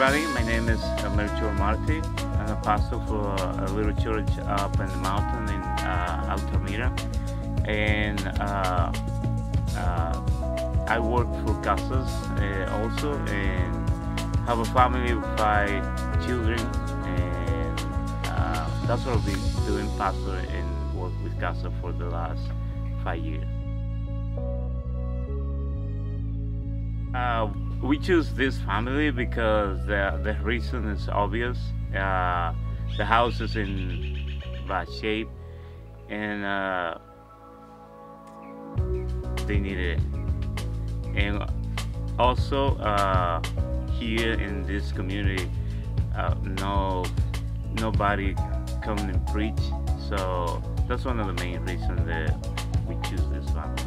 everybody. My name is Melchior Marti. I'm a pastor for a little church up in the mountain in Altamira. And I work for Casas also, and have a family with 5 children. And that's what I've been doing, pastor and work with Casa for the last 5 years. We choose this family because the reason is obvious. The house is in bad shape, and they needed it. And also here in this community, nobody come and preach. So that's one of the main reasons that we choose this family.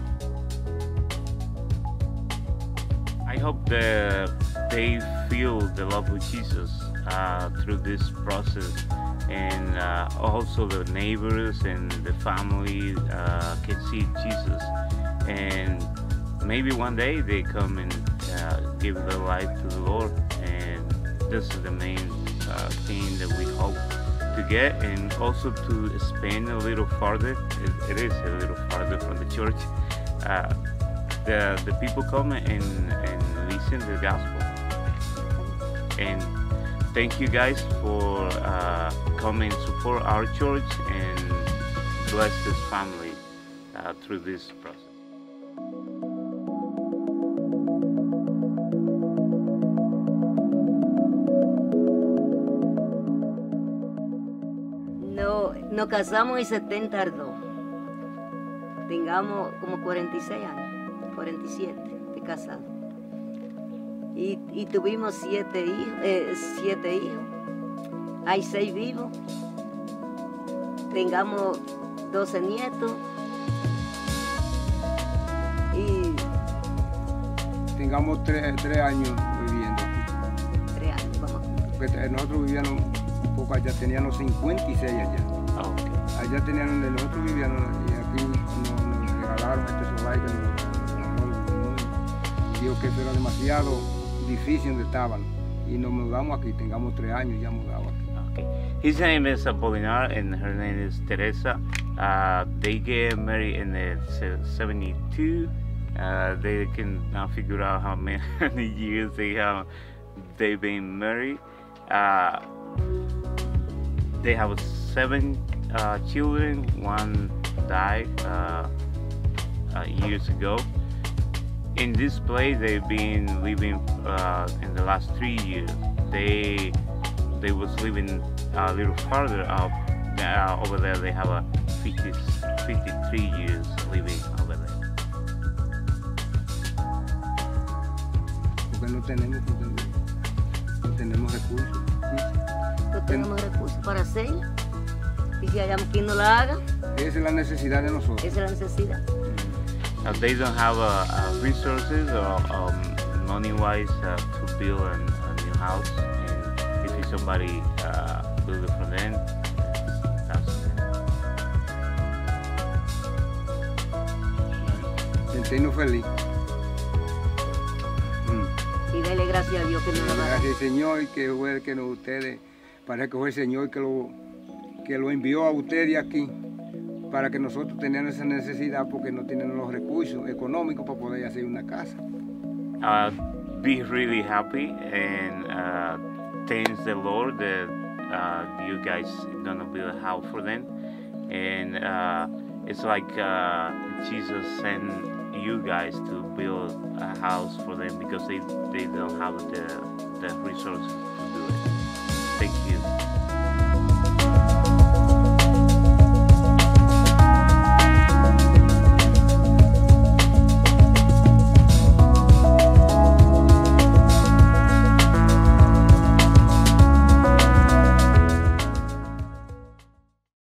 I hope that they feel the love of Jesus through this process, and also the neighbors and the family can see Jesus, and maybe one day they come and give their life to the Lord. And this is the main thing that we hope to get, and also to expand a little farther. It is a little farther from the church. The people come and listen to the gospel. And thank you guys for coming and support our church and bless this family through this process. Nos casamos en 72. Tengamos como 46 años, 47 de casado. Y tuvimos 7 hijos. Hay 6 vivos. Tengamos 12 nietos. Y tengamos 3 años viviendo aquí. 3 años, vamos a cumplir. Porque nosotros vivíamos un poco allá, teníamos 56 allá. Oh, okay. Allá tenían donde nosotros vivíamos, y aquí nos regalaron este solar que nos dijo que eso era demasiado difícil donde estaban, y nos mudamos aquí. Tengamos 3 años ya mudados aquí. Okay. His name is Apolinar and her name is Teresa. They get married in the 72. They can now figure out how many years they've been married. They have 7 children. 1 died years ago. In this place, they've been living in the last 3 years. They was living a little farther up. Over there, they have a 53 years living over there. Porque no tenemos recursos. No tenemos recursos para hacerlo. Y si hayamos quien no la haga, Esa es la necesidad de nosotros. esa es la necesidad. They don't have resources or money-wise to build a new house. And if somebody build it for them, that's Sentirnos feliz. Y dele gracias a Dios que nos la da. Gracias, Señor, que fue que ustedes, parece que fue el Señor que lo envió a ustedes aquí, para que nosotros teníamos esa necesidad, porque no tienen los recursos económicos para poder hacer una casa. be really happy and thanks the Lord that you guys gonna build a house for them. And it's like Jesus sent you guys to build a house for them because they don't have the resources to do it. Thank you.